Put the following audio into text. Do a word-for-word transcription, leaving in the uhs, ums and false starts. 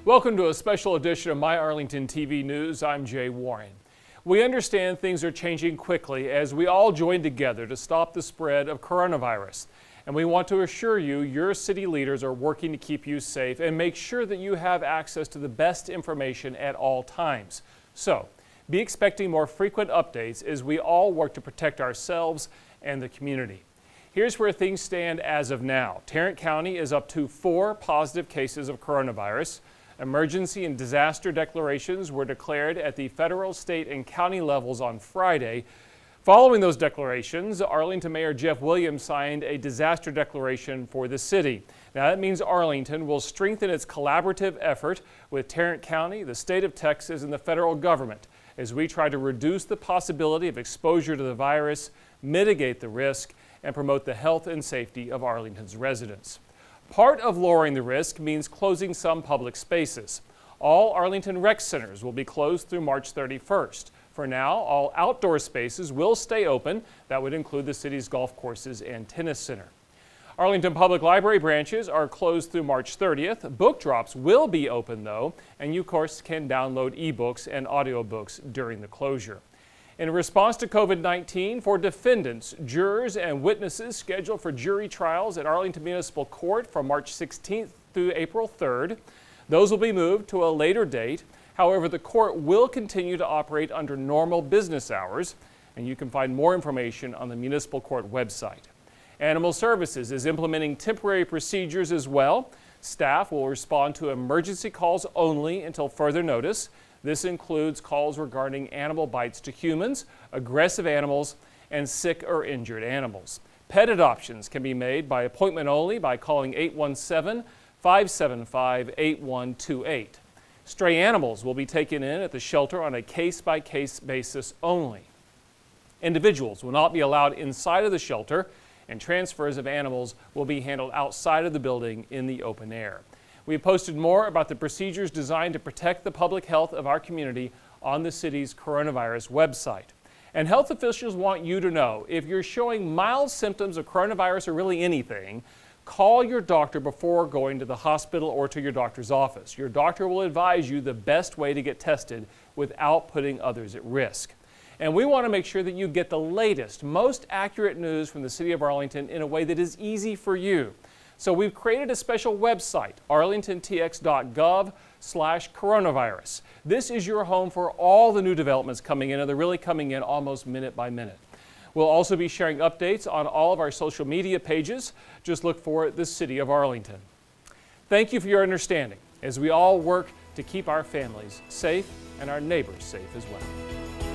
Welcome to a special edition of My Arlington T V News. I'm Jay Warren. We understand things are changing quickly as we all join together to stop the spread of coronavirus. And we want to assure you your city leaders are working to keep you safe and make sure that you have access to the best information at all times. So, be expecting more frequent updates as we all work to protect ourselves and the community. Here's where things stand as of now. Tarrant County is up to four positive cases of coronavirus. Emergency and disaster declarations were declared at the federal, state, and county levels on Friday. Following those declarations, Arlington Mayor Jeff Williams signed a disaster declaration for the city. Now that means Arlington will strengthen its collaborative effort with Tarrant County, the state of Texas, and the federal government as we try to reduce the possibility of exposure to the virus, mitigate the risk, and promote the health and safety of Arlington's residents. Part of lowering the risk means closing some public spaces. All Arlington rec centers will be closed through March thirty-first. For now, all outdoor spaces will stay open. That would include the city's golf courses and tennis center. Arlington Public Library branches are closed through March thirtieth. Book drops will be open though, and you of course can download ebooks and audiobooks during the closure. In response to COVID nineteen, for defendants, jurors, and witnesses scheduled for jury trials at Arlington Municipal Court from March sixteenth through April third, those will be moved to a later date. However, the court will continue to operate under normal business hours, and you can find more information on the Municipal Court website. Animal Services is implementing temporary procedures as well. Staff will respond to emergency calls only until further notice. This includes calls regarding animal bites to humans, aggressive animals, and sick or injured animals. Pet adoptions can be made by appointment only by calling eight one seven, five seven five, eight one two eight. Stray animals will be taken in at the shelter on a case-by-case basis only. Individuals will not be allowed inside of the shelter, and transfers of animals will be handled outside of the building in the open air. We posted more about the procedures designed to protect the public health of our community on the city's coronavirus website. And health officials want you to know if you're showing mild symptoms of coronavirus or really anything, call your doctor before going to the hospital or to your doctor's office. Your doctor will advise you the best way to get tested without putting others at risk. And we want to make sure that you get the latest, most accurate news from the City of Arlington in a way that is easy for you. So we've created a special website, arlington t x dot gov slash coronavirus. This is your home for all the new developments coming in, and they're really coming in almost minute by minute. We'll also be sharing updates on all of our social media pages. Just look for the City of Arlington. Thank you for your understanding as we all work to keep our families safe and our neighbors safe as well.